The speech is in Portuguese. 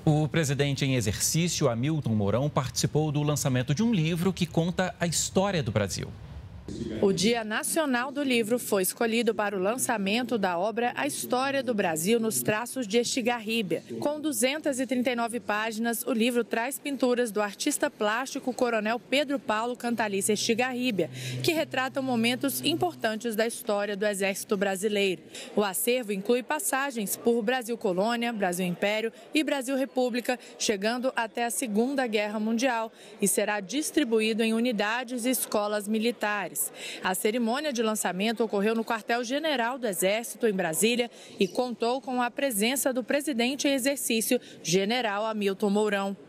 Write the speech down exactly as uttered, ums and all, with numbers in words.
O presidente em exercício, Hamilton Mourão, participou do lançamento de um livro que conta a história do Brasil. O Dia Nacional do Livro foi escolhido para o lançamento da obra A História do Brasil nos traços de Estigarribia. Com duzentas e trinta e nove páginas, o livro traz pinturas do artista plástico Coronel Pedro Paulo Cantalice Estigarribia, que retratam momentos importantes da história do Exército Brasileiro. O acervo inclui passagens por Brasil Colônia, Brasil Império e Brasil República, chegando até a Segunda Guerra Mundial, e será distribuído em unidades e escolas militares. A cerimônia de lançamento ocorreu no quartel-general do Exército, em Brasília, e contou com a presença do presidente em exercício, general Hamilton Mourão.